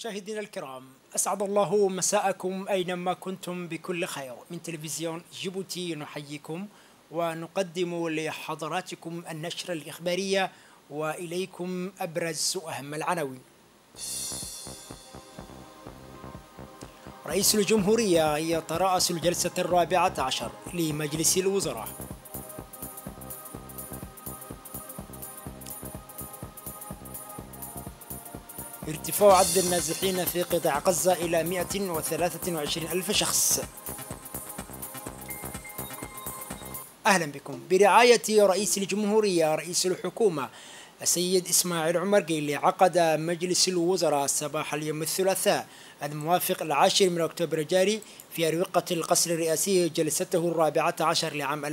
مشاهدينا الكرام، أسعد الله مساءكم أينما كنتم بكل خير. من تلفزيون جيبوتي نحييكم ونقدم لحضراتكم النشرة الإخبارية وإليكم أبرز وأهم العناوين. رئيس الجمهورية يترأس الجلسة 14 لمجلس الوزراء. ارتفاع عدد النازحين في قطاع غزة إلى 123 ألف شخص. أهلا بكم. برعاية رئيس الجمهورية رئيس الحكومة السيد إسماعيل عمر جيلي عقد مجلس الوزراء صباح اليوم الثلاثاء الموافق 10 من أكتوبر الجاري في أروقة القصر الرئاسي جلسته 14 لعام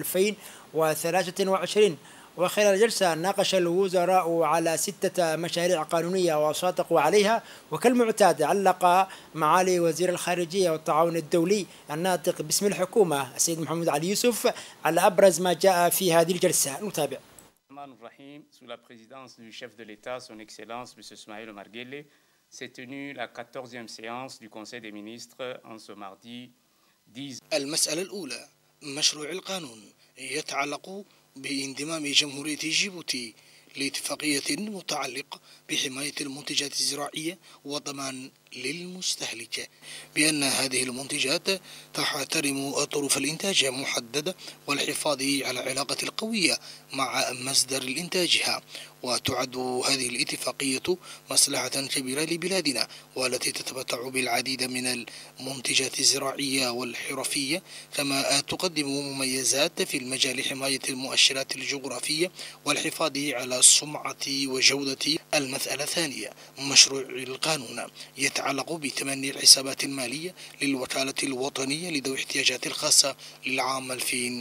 2023. وخلال الجلسة ناقش الوزراء على 6 مشاريع قانونية وصادقوا عليها، وكالمعتاد علق معالي وزير الخارجية والتعاون الدولي الناطق باسم الحكومة السيد محمد علي يوسف على أبرز ما جاء في هذه الجلسة. نتابع. Sous la présidence du chef de l'État, son Excellence M. Ismaël Omar Guelleh, s'est tenue la 14e séance du Conseil des ministres en ce mardi 10. المسألة الأولى، مشروع القانون يتعلق بانضمام جمهورية جيبوتي لاتفاقية متعلقة بحماية المنتجات الزراعية وضمان للمستهلك بأن هذه المنتجات تحترم ظروف الإنتاج محددة والحفاظ على العلاقة القوية مع مصدر إنتاجها. وتعد هذه الاتفاقية مصلحة كبيرة لبلادنا، والتي تتمتع بالعديد من المنتجات الزراعية والحرفية، كما تقدم مميزات في المجال حماية المؤشرات الجغرافية والحفاظ على سمعة وجودة. المسألة الثانية، مشروع القانون يتعلق بتمني الحسابات المالية للوكالة الوطنية لذوي الاحتياجات الخاصة للعام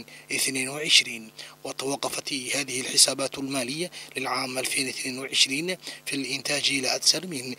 2022. وتوقفت هذه الحسابات المالية للعام 2022 في الإنتاج إلى أكثر من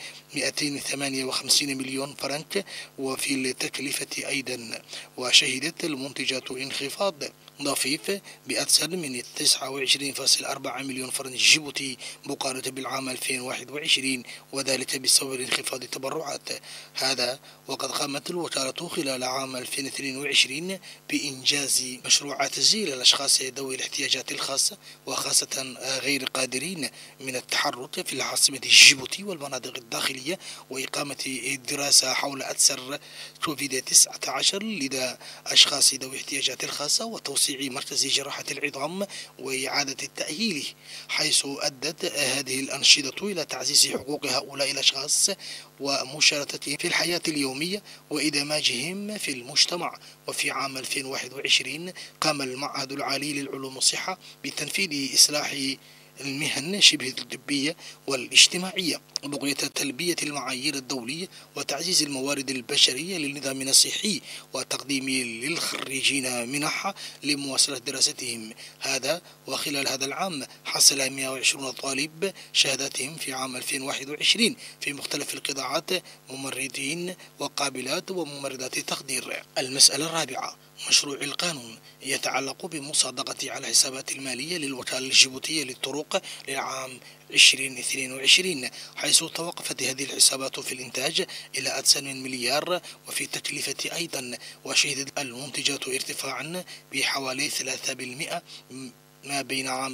258 مليون فرنك، وفي التكلفة أيضا. وشهدت المنتجات انخفاض ضفيف بأكثر من 29.4 مليون فرنك جيبوتي مقارنة بالعام 2021، وذلك بسبب انخفاض التبرعات. هذا وقد قامت الوكالة خلال عام 2022 بإنجاز مشروع تسجيل الأشخاص ذوي الاحتياجات الخاصة وخاصة غير قادرين من التحرك في العاصمة جيبوتي والمناطق الداخلية، وإقامة دراسة حول أثر كوفيد-19 لدى أشخاص ذوي الاحتياجات الخاصة، وتوسيع مركز جراحة العظام وإعادة التأهيل، حيث أدت هذه الأنشطة إلى تعزيز حقوق هؤلاء الأشخاص ومشاركتهم في الحياة اليومية وإدماجهم في المجتمع. وفي عام 2021 قام المعهد العالي للعلوم والصحة بتنفيذ إصلاح المهن شبه الطبية والاجتماعية بغية تلبية المعايير الدولية وتعزيز الموارد البشرية للنظام الصحي وتقديم للخريجين منح لمواصلة دراستهم. هذا وخلال هذا العام حصل 120 طالب شهاداتهم في عام 2021 في مختلف القطاعات، ممرضين وقابلات وممرضات تخدير. المسألة الرابعة، مشروع القانون يتعلق بمصادقة على الحسابات المالية للوكالة الجيبوتية للطرق للعام 2022، حيث توقفت هذه الحسابات في الإنتاج إلى أكثر من مليار وفي التكلفة أيضا. وشهدت المنتجات ارتفاعا بحوالي 3% ما بين عام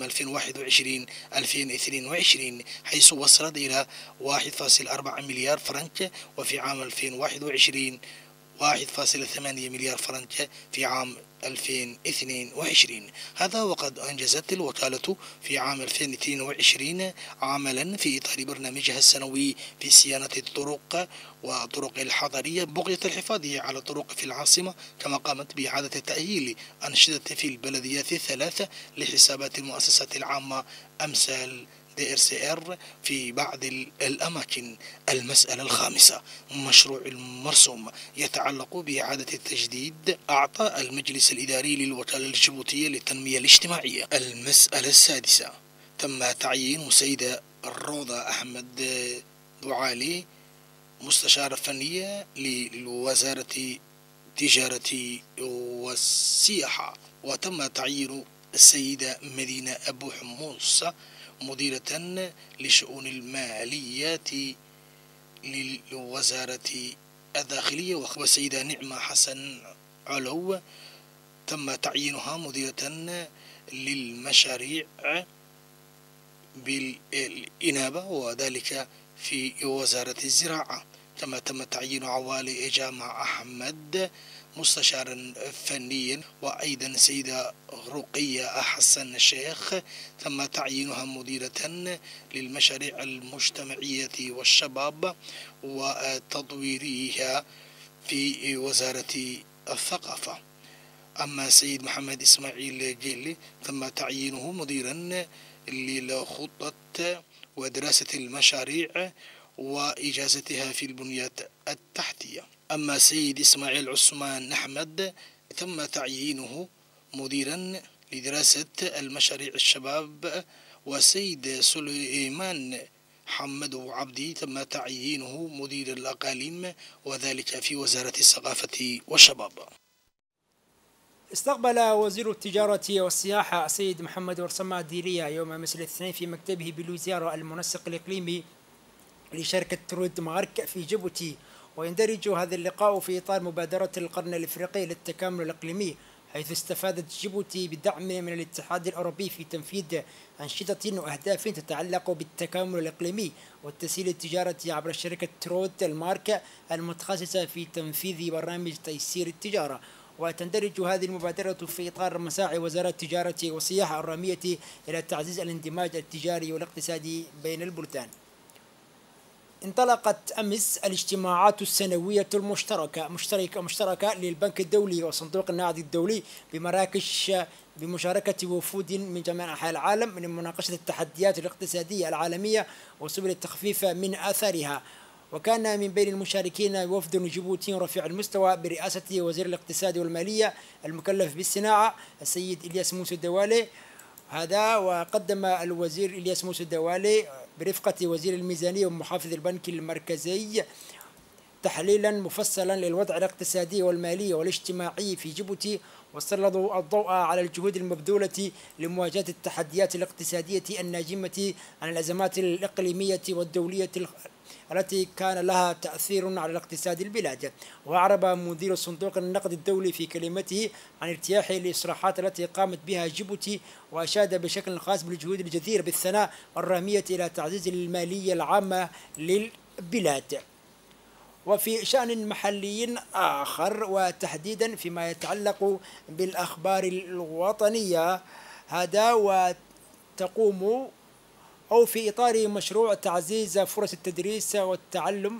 2021-2022، حيث وصلت إلى 1.4 مليار فرنك، وفي عام 2021 1.8 مليار فرنك في عام 2022. هذا وقد أنجزت الوكالة في عام 2022 عملا في إطار برنامجها السنوي في صيانة الطرق وطرق الحضرية بغية الحفاظ على الطرق في العاصمة، كما قامت بإعادة تأهيل أنشطة في البلديات الثلاثة لحسابات المؤسسات العامة أمثال DRCR في بعض الأماكن. المسألة الخامسة، مشروع المرسوم يتعلق بإعادة التجديد أعطاء المجلس الإداري للوكالة الجيبوتية للتنمية الاجتماعية. المسألة السادسة، تم تعيين سيدة روضة أحمد دعالي مستشارة فنية لوزارة التجارة والسياحة، وتم تعيين السيدة مدينة أبو حموص مديرة لشؤون الماليات لوزارة الداخلية والسيدة نعمة حسن علو تم تعيينها مديرة للمشاريع بالإنابة وذلك في وزارة الزراعة. كما تم تعيين عوالي جامع أحمد مستشارا فنيا، وأيضا سيدة رقية حسن الشيخ تم تعيينها مديرة للمشاريع المجتمعية والشباب وتطويرها في وزارة الثقافة. أما سيد محمد إسماعيل جيلي تم تعيينه مديرا للخطة ودراسة المشاريع وإجازتها في البنيات التحتية. أما سيد إسماعيل عثمان أحمد تم تعيينه مديرا لدراسة المشاريع الشباب. وسيد سليمان حمد عبدي تم تعيينه مدير الأقاليم وذلك في وزارة الثقافة والشباب. استقبل وزير التجارة والسياحة السيد محمد ورسمة ديرية يوم أمس الاثنين في مكتبه بالوزارة المنسق الإقليمي لشركة ترود مارك في جيبوتي. ويندرج هذا اللقاء في إطار مبادرة القرن الإفريقي للتكامل الإقليمي، حيث استفادت جيبوتي بدعم من الاتحاد الأوروبي في تنفيذ أنشطة وأهداف تتعلق بالتكامل الإقليمي والتسهيل التجارة عبر شركة ترود المارك المتخصصة في تنفيذ برامج تيسير التجارة. وتندرج هذه المبادرة في إطار مساعي وزارة التجارة والسياحة الرامية إلى تعزيز الاندماج التجاري والاقتصادي بين البلدان. انطلقت أمس الاجتماعات السنوية المشتركة للبنك الدولي وصندوق النقد الدولي بمراكش بمشاركة وفود من جميع أنحاء العالم من مناقشة التحديات الاقتصادية العالمية وسبل التخفيف من آثارها. وكان من بين المشاركين وفد جيبوتي رفيع المستوى برئاسة وزير الاقتصاد والمالية المكلف بالصناعة السيد إلياس موسى الدوالي. هذا وقدم الوزير إلياس موسى الدوالي برفقة وزير الميزانية ومحافظ البنك المركزي تحليلا مفصلا للوضع الاقتصادي والمالي والاجتماعي في جيبوتي، وسلطوا الضوء على الجهود المبذولة لمواجهة التحديات الاقتصادية الناجمة عن الأزمات الإقليمية والدولية التي كان لها تأثير على الاقتصاد البلاد. وأعرب مدير صندوق النقد الدولي في كلمته عن ارتياحه للإصلاحات التي قامت بها جيبوتي، وأشاد بشكل خاص بالجهود الجديرة بالثناء الرامية إلى تعزيز المالية العامة للبلاد. وفي شأن محلي آخر وتحديدا فيما يتعلق بالأخبار الوطنية، هذا وتقوم أو في إطار مشروع تعزيز فرص التدريس والتعلم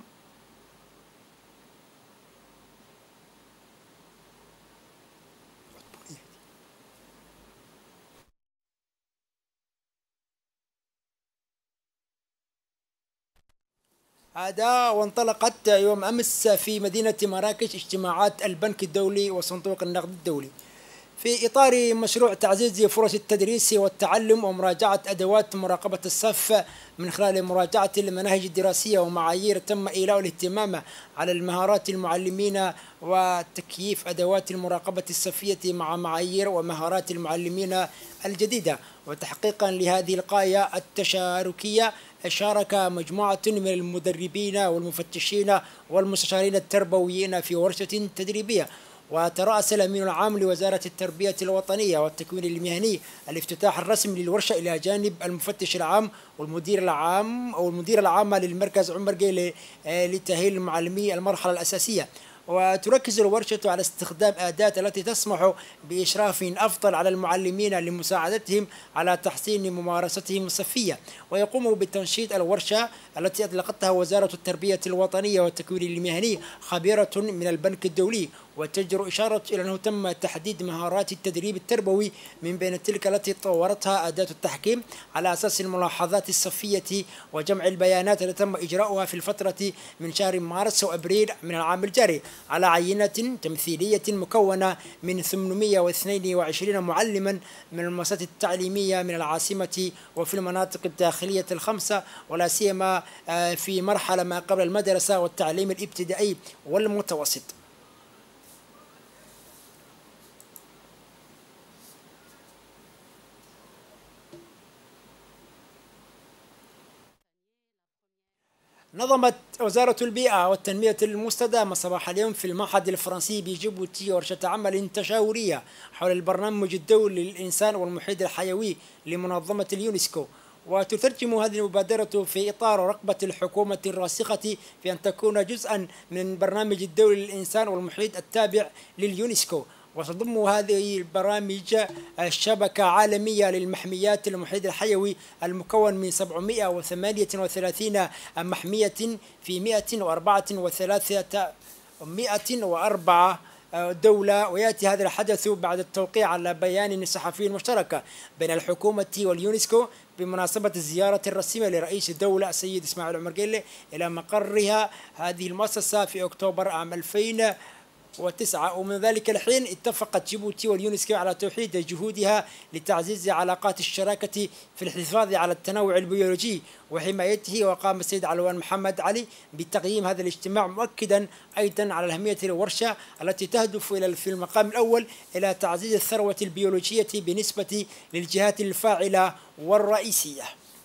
هذا وانطلقت يوم أمس في مدينة مراكش اجتماعات البنك الدولي وصندوق النقد الدولي في إطار مشروع تعزيز فرص التدريس والتعلم ومراجعة أدوات مراقبة الصف من خلال مراجعة المناهج الدراسية ومعايير تم إيلاء الاهتمام على المهارات المعلمين وتكييف أدوات المراقبة الصفية مع معايير ومهارات المعلمين الجديدة. وتحقيقا لهذه الغاية التشاركية شارك مجموعة من المدربين والمفتشين والمستشارين التربويين في ورشة تدريبية. وترأس الأمين العام لوزارة التربية الوطنية والتكوين المهني الافتتاح الرسمي للورشة إلى جانب المفتش العام والمدير العام أو المدير العامة للمركز عمر جيلي لتأهيل معلمي المرحلة الأساسية. وتركز الورشة على استخدام أداة التي تسمح بإشراف أفضل على المعلمين لمساعدتهم على تحسين ممارستهم الصفية. ويقوم بتنشيط الورشة التي أطلقتها وزارة التربية الوطنية والتكوين المهني خبيرة من البنك الدولي، وتجدر إشارة إلى أنه تم تحديد مهارات التدريب التربوي من بين تلك التي طورتها أداة التحكيم على أساس الملاحظات الصفية وجمع البيانات التي تم إجراؤها في الفترة من شهر مارس وأبريل من العام الجاري على عينة تمثيلية مكونة من 822 معلما من المؤسسات التعليمية من العاصمة وفي المناطق الداخلية الخمسة، ولا سيما في مرحلة ما قبل المدرسة والتعليم الابتدائي والمتوسط. نظمت وزارة البيئة والتنمية المستدامة صباح اليوم في المعهد الفرنسي بجيبوتي ورشة عمل تشاورية حول البرنامج الدولي للإنسان والمحيط الحيوي لمنظمة اليونسكو. وتترجم هذه المبادرة في إطار رغبة الحكومة الراسخة في أن تكون جزءا من البرنامج الدولي للإنسان والمحيط التابع لليونسكو. وتضم هذه البرامج شبكة عالمية للمحميات المحيط الحيوي المكون من 738 محمية في 104 دولة. ويأتي هذا الحدث بعد التوقيع على بيان صحفي مشترك بين الحكومة واليونسكو بمناسبة الزيارة الرسمية لرئيس الدولة السيد إسماعيل عمر جيلي إلى مقرها هذه المؤسسة في أكتوبر عام 2009. ومن ذلك الحين اتفقت جيبوتي واليونسكو على توحيد جهودها لتعزيز علاقات الشراكة في الحفاظ على التنوع البيولوجي وحمايته. وقام السيد علوان محمد علي بتقييم هذا الاجتماع مؤكدا أيضا على أهمية الورشة التي تهدف في المقام الأول إلى تعزيز الثروة البيولوجية بالنسبة للجهات الفاعلة والرئيسية.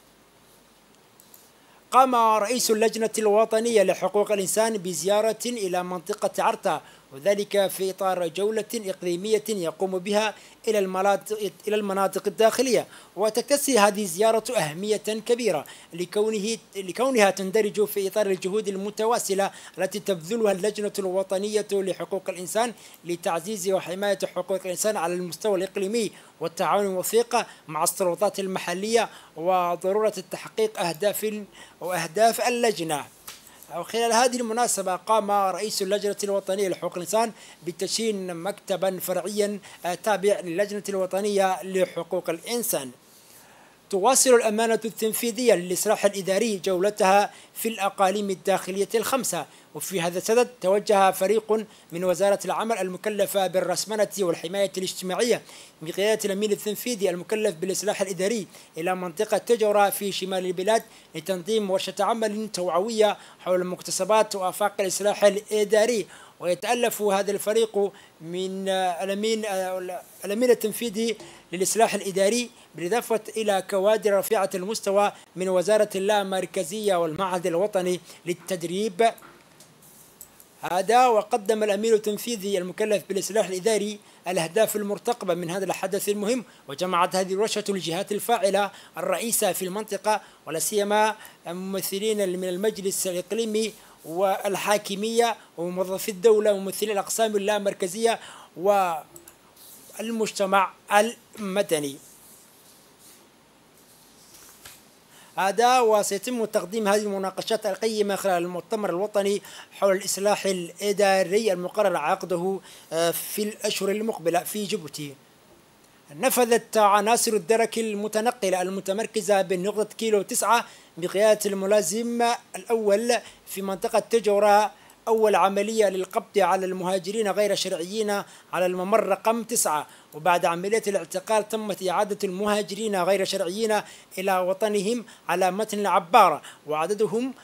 قام رئيس اللجنة الوطنية لحقوق الإنسان بزيارة إلى منطقة عرتا وذلك في إطار جولة إقليمية يقوم بها إلى المناطق الداخلية. وتكتسي هذه الزيارة أهمية كبيرة لكونها تندرج في إطار الجهود المتواصلة التي تبذلها اللجنة الوطنية لحقوق الإنسان لتعزيز وحماية حقوق الإنسان على المستوى الإقليمي والتعاون الوثيق مع السلطات المحلية وضرورة تحقيق أهداف اللجنة. وخلال هذه المناسبة قام رئيس اللجنة الوطنية لحقوق الإنسان بتشييد مكتبا فرعيا تابع للجنة الوطنية لحقوق الإنسان. تواصل الأمانة التنفيذية للإصلاح الإداري جولتها في الأقاليم الداخلية الخمسة. وفي هذا الصدد توجه فريق من وزارة العمل المكلفة بالرسمنة والحماية الاجتماعية بقيادة الأمين التنفيذي المكلف بالإصلاح الإداري إلى منطقة تجورة في شمال البلاد لتنظيم ورشة عمل توعوية حول مكتسبات وآفاق الإصلاح الإداري. ويتألف هذا الفريق من الأمين التنفيذي للإصلاح الإداري بالإضافة إلى كوادر رفيعة المستوى من وزارة اللامركزية والمعهد الوطني للتدريب. هذا وقدم الأمين التنفيذي المكلف بالإصلاح الإداري الأهداف المرتقبة من هذا الحدث المهم. وجمعت هذه الورشة الجهات الفاعلة الرئيسة في المنطقة ولا سيما ممثلين من المجلس الإقليمي والحاكمية وموظفي الدولة وممثلي الأقسام اللامركزية والمجتمع المدني. هذا وسيتم تقديم هذه المناقشات القيمة خلال المؤتمر الوطني حول الإصلاح الإداري المقرر عقده في الأشهر المقبلة في جيبوتي. نفذت عناصر الدرك المتنقلة المتمركزة بالنقطة كيلو 9 بقيادة الملازم الأول في منطقة تجورة أول عملية للقبض على المهاجرين غير شرعيين على الممر رقم 9. وبعد عملية الاعتقال تمت إعادة المهاجرين غير شرعيين إلى وطنهم على متن عبارة وعددهم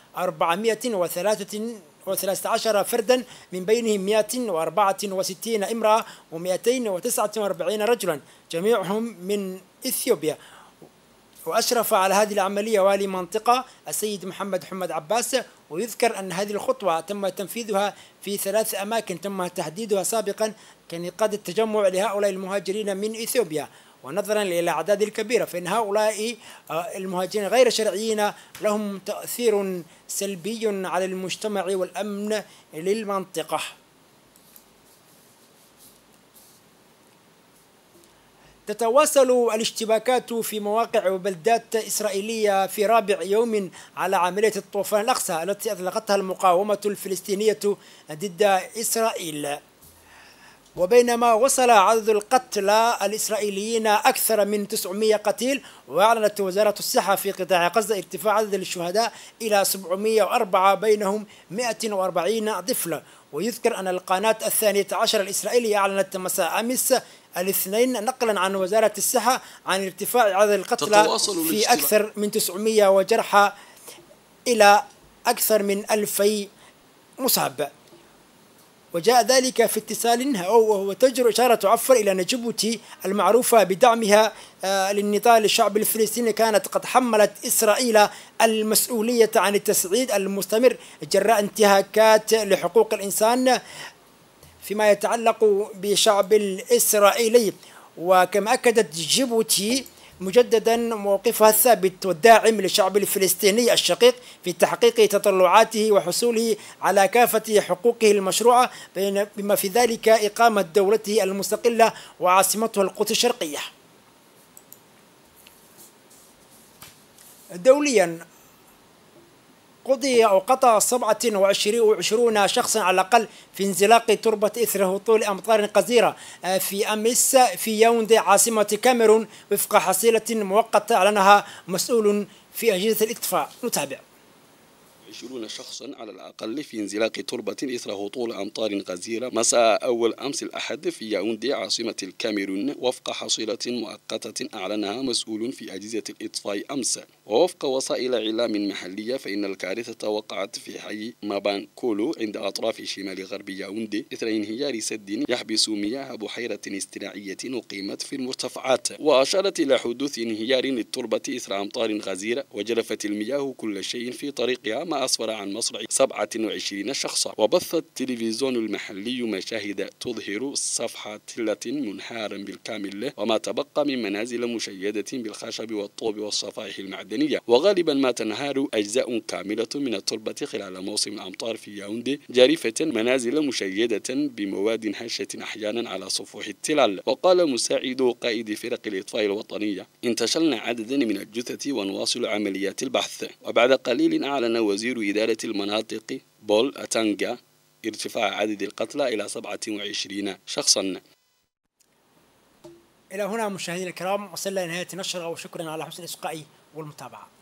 413 فردا من بينهم 164 امرأة و249 رجلا جميعهم من إثيوبيا. وأشرف على هذه العملية والي منطقة السيد محمد حمد عباس. ويذكر أن هذه الخطوة تم تنفيذها في 3 أماكن تم تحديدها سابقا كنقاط التجمع لهؤلاء المهاجرين من إثيوبيا. ونظرا إلى الأعداد الكبيرة فإن هؤلاء المهاجرين غير شرعيين لهم تأثير سلبي على المجتمع والأمن للمنطقة. تتواصل الاشتباكات في مواقع وبلدات إسرائيلية في رابع يوم على عملية الطوفان الأقصى التي أطلقتها المقاومة الفلسطينية ضد إسرائيل. وبينما وصل عدد القتلى الإسرائيليين أكثر من 900 قتيل. وأعلنت وزارة الصحة في قطاع غزة ارتفاع عدد الشهداء إلى 704 بينهم 140 طفل. ويذكر أن القناة 12 الإسرائيلية أعلنت مساء أمس الاثنين نقلا عن وزارة الصحة عن ارتفاع عدد القتلى في أكثر من 900 وجرحى إلى أكثر من 2000 مصاب. وجاء ذلك في اتصال وهو تجر إشارة إلى أن جيبوتي المعروفة بدعمها للنضال للشعب الفلسطيني كانت قد حملت إسرائيل المسؤولية عن التصعيد المستمر جراء انتهاكات لحقوق الإنسان فيما يتعلق بالشعب الإسرائيلي. وكما أكدت جيبوتي مجددا موقفها الثابت والداعم للشعب الفلسطيني الشقيق في تحقيق تطلعاته وحصوله على كافة حقوقه المشروعة بما في ذلك إقامة دولته المستقلة وعاصمتها القدس الشرقية. دوليا قضى 27 شخصا على الأقل في انزلاق تربة إثر هطول أمطار غزيرة في أمس في ياوندي عاصمة كاميرون وفق حصيلة مؤقتة أعلنها مسؤول في أجهزة الإطفاء. نتابع. 20 شخصا على الأقل في انزلاق تربة إثر هطول أمطار غزيرة مساء أول أمس الأحد في ياوندي عاصمة الكاميرون وفق حصيلة مؤقتة أعلنها مسؤول في أجهزة الإطفاء أمس. ووفق وسائل إعلام محلية فإن الكارثة وقعت في حي مابان كولو عند أطراف شمال غرب ياوندي إثر انهيار سد يحبس مياه بحيرة اصطناعية أقيمت في المرتفعات. وأشارت إلى حدوث انهيار للتربة إثر أمطار غزيرة وجرفت المياه كل شيء في طريقها ما أسفر عن مصرع 27 شخصا. وبث التلفزيون المحلي مشاهد تظهر صفحة تلة منهارا بالكامل وما تبقى من منازل مشيدة بالخشب والطوب والصفائح المعدنية. وغالبا ما تنهار أجزاء كاملة من التربة خلال موسم الأمطار في ياوندي جارفة منازل مشيدة بمواد هشة أحيانا على سفوح التلال. وقال مساعد قائد فرق الإطفاء الوطنية: انتشلنا عددا من الجثث ونواصل عمليات البحث. وبعد قليل أعلن وزير إدارة المناطق بول أتانغا ارتفاع عدد القتلى إلى 27 شخصا. إلى هنا مشاهدينا الكرام وصلنا لنهاية النشرة وشكرا على حسن الإصغاء والمتابعة.